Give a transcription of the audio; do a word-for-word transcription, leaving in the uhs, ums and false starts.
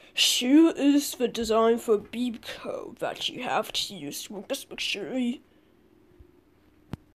Here is the design for beep code that you have to use with this mcsherry.